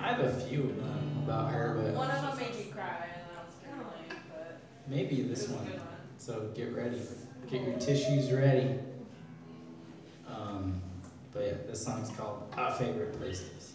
have a few of them about her, but One of them made you cry, and I was kind of like, but maybe it this was a one. good one. So get ready. Get your tissues ready. But yeah, this song's called Our Favorite Places.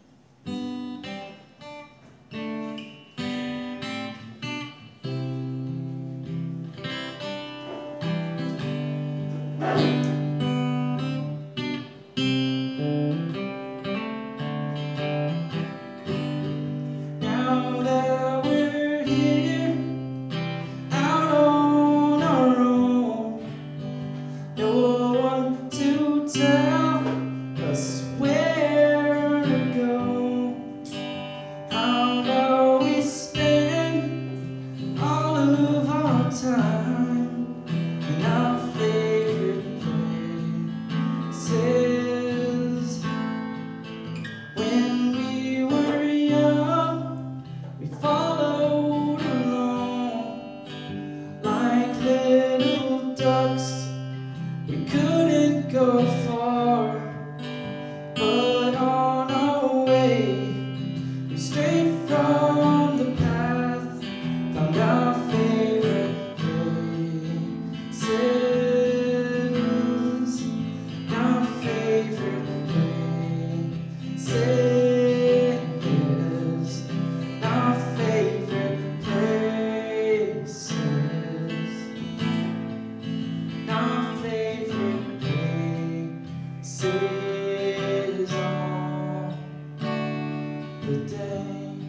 Now that we're here, out on our own, no one to tell us where to go. How about we spend all of our time in our favorite places? When we were young, we followed along like little ducks. We couldn't go far, but on our way we strayed from the path, found our favorite places, our favorite places, our favorite places, our favorite places all the day.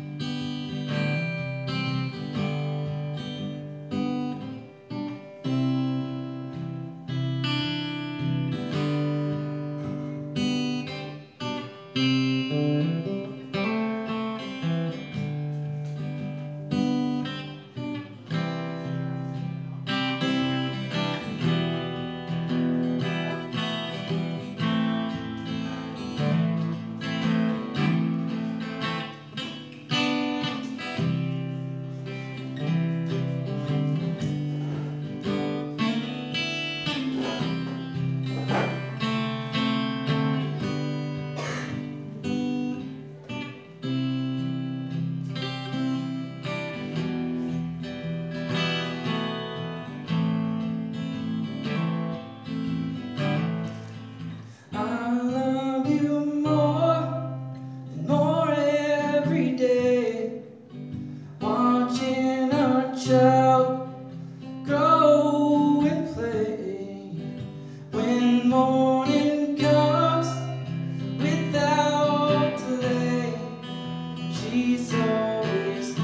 I love you more and more every day, watching our child grow and play. When morning comes without delay, she's always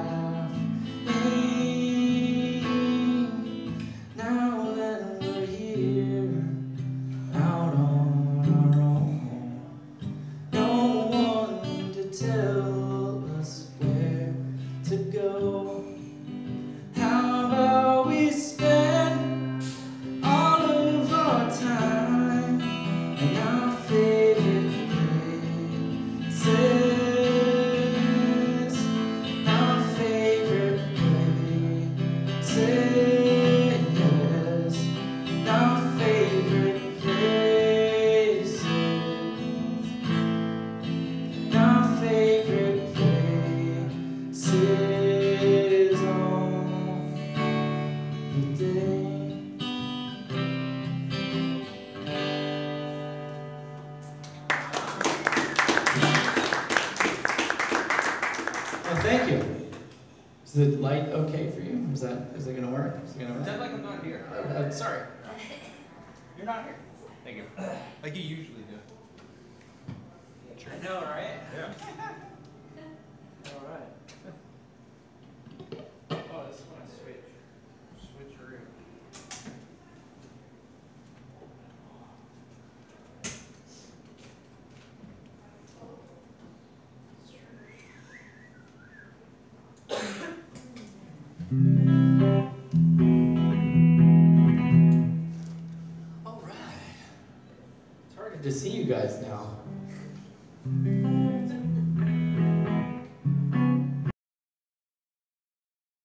laughing. Now that we're here, out on our own, no one to tell us where to go. How about we spend all of our time in our favorite places, our favorite places, our favorite places, our favorite places all the day. Well, thank you. Is the light okay for you? Is it gonna work? Is it gonna work? Pretend like I'm not here. Sorry. You're not here. Thank you. Like you usually do. I know, right? Yeah. All right. Oh, this is when I switch. Switcheroo. All right. It's hard to see you guys now.